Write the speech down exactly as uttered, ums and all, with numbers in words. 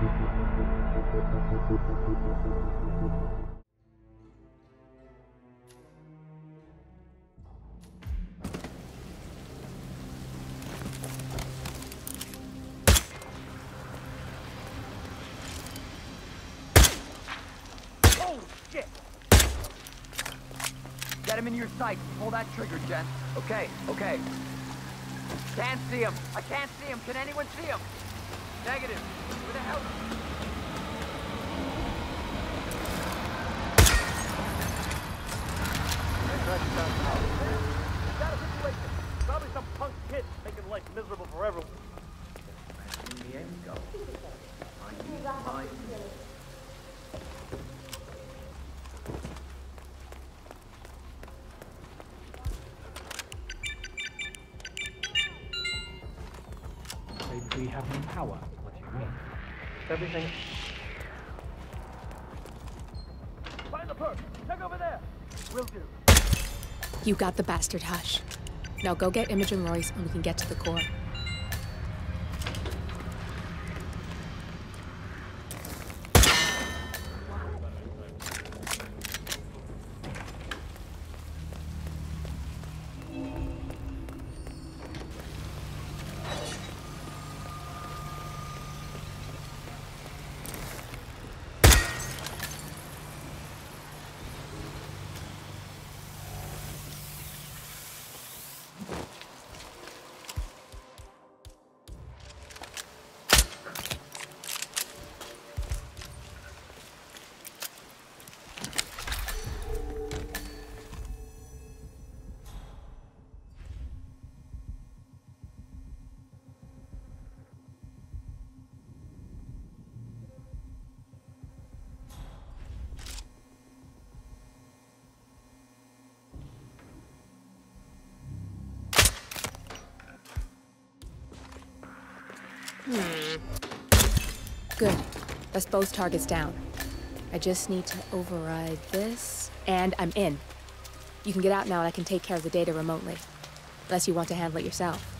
Get him in your sight. Pull that trigger, Jen. Okay, okay. Can't see him. I can't see him. Can anyone see him? Negative. Where the hell? Got a situation. Probably some punk kid making life miserable for everyone. In the end, go. I need We have no power. What do you mean? everything. Find the perk. Check over there. Will do. You got the bastard, Hush. Now go get Imogen Royce and we can get to the core. Hmm. Good. That's both targets down. I just need to override this, and I'm in. You can get out now and I can take care of the data remotely. Unless you want to handle it yourself.